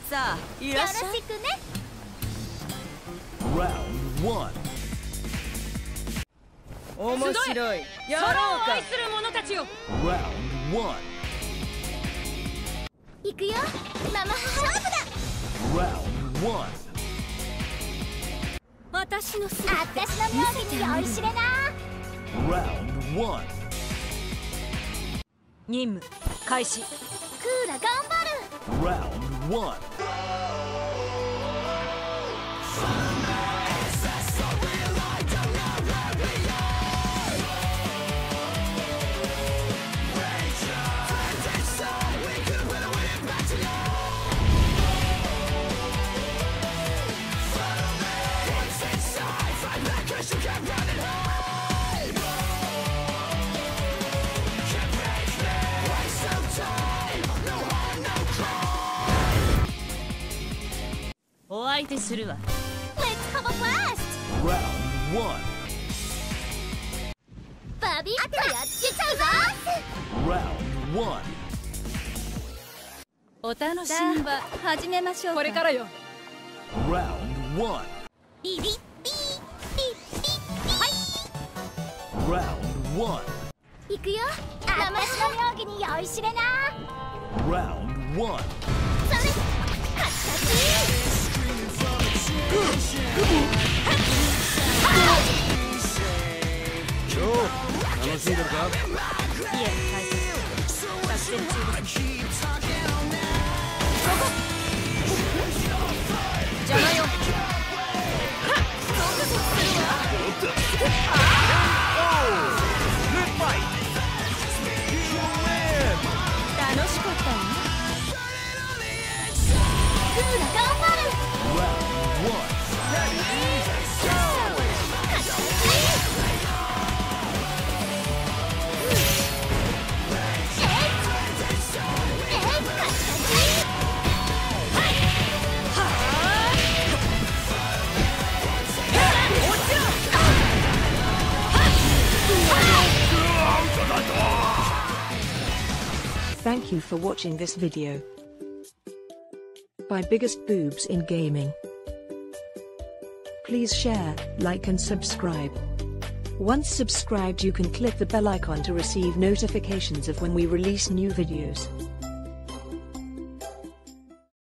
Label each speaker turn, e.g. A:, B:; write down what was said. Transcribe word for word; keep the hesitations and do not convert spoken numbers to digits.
A: さあいらっしゃい。よろしくね。
B: Round one.
A: 面白い。やろうか。愛する者たちよ。
B: Round one.
A: 行くよ。生勝負だ。
B: Round one.
A: 私の姿。私の妙技に酔いしれな。
B: Round one.
A: 任務開始。クーラ頑張る。
B: Round one.
A: お相手するわ。Let's have a blast!
B: Round one.
A: バビッとやっつけちゃうぞ。
B: Round one.
A: お楽しみは始めましょう。これからよ。
B: Round one.
A: ビビッビービッビッビッ。はい。
B: Round one.
A: 行くよ。私の妙技に酔いしれな。
B: Round one.
A: それ。カチカチ。
B: よう楽しんでるか？
A: いえ、大切。作戦中です。そこ。邪魔よ。ゾクゾクするわ。楽しかったわ。クーラ頑張る。
B: Round one.
C: Thank you for watching this video by Biggest Boobs in Gaming. Please share, like and subscribe. Once subscribed, you can click the bell icon to receive notifications of when we release new videos.